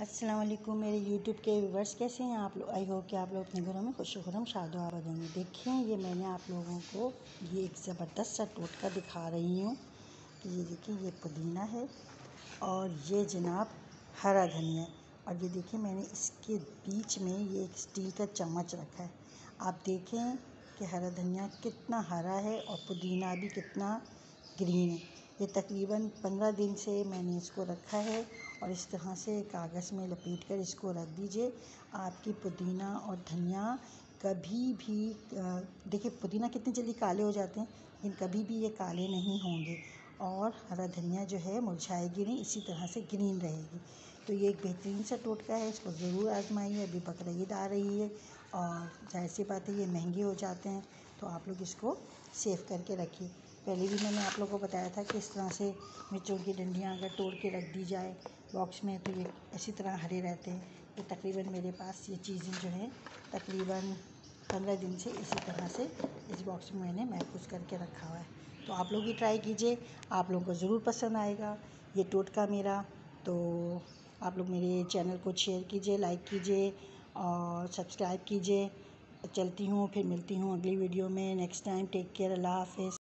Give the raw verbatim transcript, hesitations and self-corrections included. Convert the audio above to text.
अस्सलाम वालेकुम मेरे यूट्यूब के व्यूवर्स, कैसे हैं आप लोग। आई होप कि आप लोग अपने घरों में खुश खुरम शादो आबाद होंगे। देखें, ये मैंने आप लोगों को ये एक ज़बरदस्त सा टोटका दिखा रही हूँ कि ये देखिए, ये पुदीना है और ये जनाब हरा धनिया। और ये देखें, मैंने इसके बीच में ये एक स्टील का चम्मच रखा है। आप देखें कि हरा धनिया कितना हरा है और पुदीना भी कितना ग्रीन है। ये तकरीबन पंद्रह दिन से मैंने इसको रखा है और इस तरह से कागज़ में लपेट कर इसको रख दीजिए। आपकी पुदीना और धनिया कभी भी, देखिए पुदीना कितनी जल्दी काले हो जाते हैं, लेकिन कभी भी ये काले नहीं होंगे और हरा धनिया जो है मुरझाएगी नहीं, इसी तरह से ग्रीन रहेगी। तो ये एक बेहतरीन सा टोटका है, इसको ज़रूर आजमाइए। अभी बकरा ईद आ रही है और जाहिर सी बात है ये महंगे हो जाते हैं, तो आप लोग इसको सेव करके रखिए। पहले भी मैंने आप लोगों को बताया था कि इस तरह से मिर्चों की डंडियाँ अगर तोड़ के रख दी जाए बॉक्स में तो ये इसी तरह हरे रहते हैं। तो तकरीबन मेरे पास ये चीज़ें जो हैं तकरीबन पंद्रह दिन से इसी तरह से इस बॉक्स में मैंने महफूज करके रखा हुआ है। तो आप लोग भी ट्राई कीजिए, आप लोगों को ज़रूर पसंद आएगा ये टोटका मेरा। तो आप लोग मेरे चैनल को शेयर कीजिए, लाइक कीजिए और सब्सक्राइब कीजिए। चलती हूँ, फिर मिलती हूँ अगली वीडियो में। नेक्स्ट टाइम टेक केयर, अल्लाह हाफ़िज़।